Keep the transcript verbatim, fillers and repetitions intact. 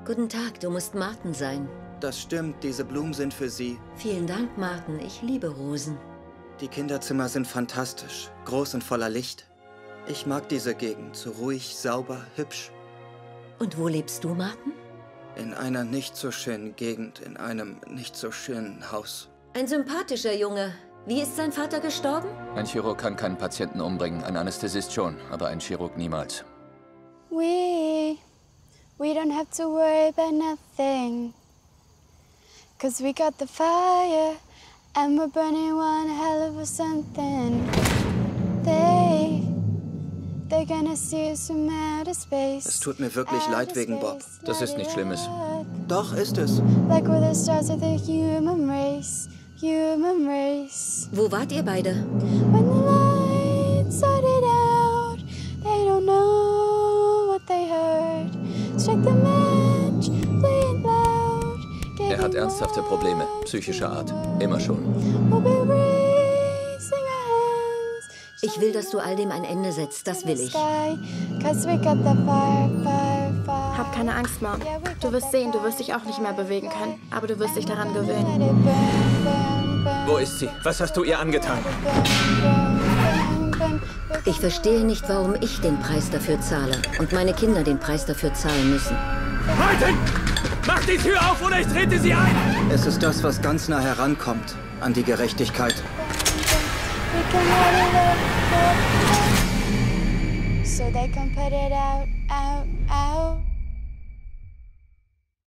Guten Tag, du musst Martin sein. Das stimmt, diese Blumen sind für Sie. Vielen Dank, Martin. Ich liebe Rosen. Die Kinderzimmer sind fantastisch, groß und voller Licht. Ich mag diese Gegend, so ruhig, sauber, hübsch. Und wo lebst du, Martin? In einer nicht so schönen Gegend, in einem nicht so schönen Haus. Ein sympathischer Junge. Wie ist sein Vater gestorben? Ein Chirurg kann keinen Patienten umbringen, ein Anästhesist schon, aber ein Chirurg niemals. We, we don't have to worry about nothing. Cause we got the fire, and we're burning one hell of a something. They, they're gonna see us from outer space. Es tut mir wirklich leid wegen Bob. Das ist nichts Schlimmes. Doch, ist es. Like we're the stars of the human race, human race. Wo wart ihr beide? When the lights started out, they don't know what they heard. Strike the match, play it loud. Er hat ernsthafte Probleme, psychischer Art. Immer schon. We'll be raising our hands. Ich will, dass du all dem ein Ende setzt. Das will ich. Cause we got the fire, fire, fire. Hab keine Angst, Mom. Du wirst sehen, du wirst dich auch nicht mehr bewegen können. Aber du wirst dich daran gewöhnen. Let it burn, burn, burn. Wo ist sie? Was hast du ihr angetan? Ich verstehe nicht, warum ich den Preis dafür zahle und meine Kinder den Preis dafür zahlen müssen. Martin! Mach die Tür auf oder ich trete sie ein! Es ist das, was ganz nah herankommt an die Gerechtigkeit. We can let it out, so they can put it out, out, out.